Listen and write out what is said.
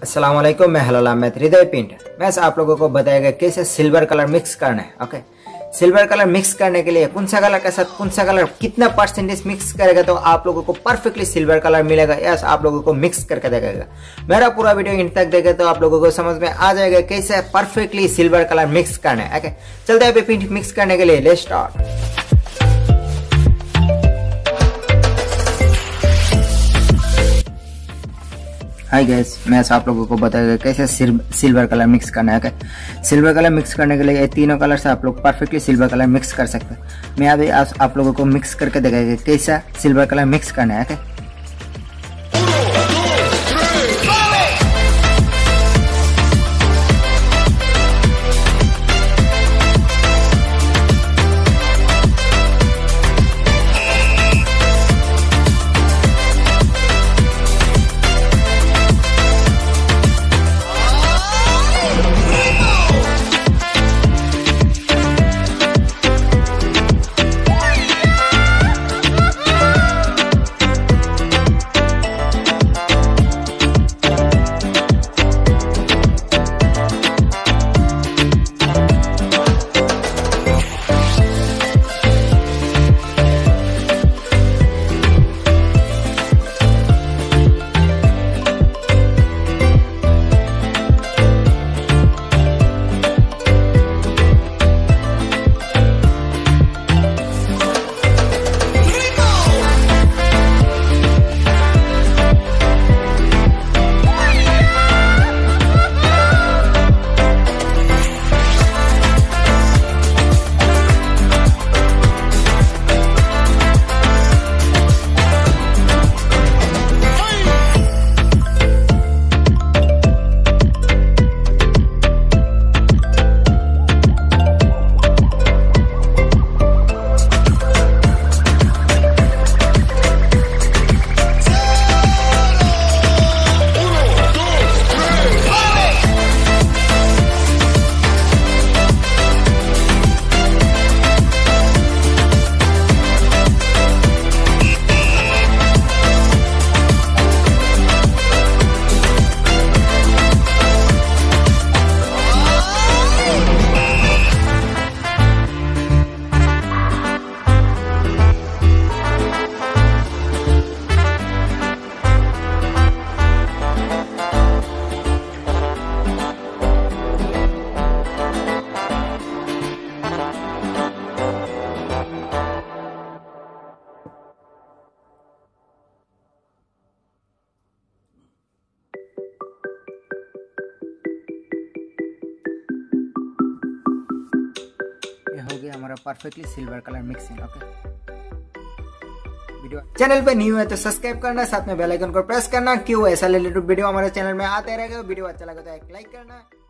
अस्सलाम वालेकुम, मैं हलाल अहमद हृदय पेंटर। मैं आप लोगों को बताएगा कैसे सिल्वर कलर मिक्स करना है। ओके, सिल्वर कलर मिक्स करने के लिए कौन सा कलर के साथ कौन सा कलर कितना परसेंटेज मिक्स करेगा तो आप लोगों को परफेक्टली सिल्वर कलर मिलेगा। यस, आप लोगों को मिक्स करके देगा। मेरा पूरा वीडियो इन तक देखे तो आप लोगों को समझ में आ जाएगा कैसे परफेक्टली सिल्वर कलर मिक्स करना है। ओके, चलते हैं पेंट मिक्स करने के लिए। Let's start. हाय गाइस, मैं आप लोगों को बताएगा कैसे सिल्वर कलर मिक्स करना है। सिल्वर कलर मिक्स करने के लिए ये तीनों कलर से आप लोग परफेक्टली सिल्वर कलर मिक्स कर सकते हैं। मैं अभी आप लोगों को मिक्स करके दिखाएगा कैसा सिल्वर कलर मिक्स करना है। हो गया हमारा perfectly silver colour mixing. Okay, video channel पे न्यू है तो सब्सक्राइब करना, साथ में बेल आइकन को प्रेस करना। क्यों ऐसा रिलेटेड वीडियो हमारे चैनल में आते रहेगा। वीडियो अच्छा लगा तो एक लाइक करना।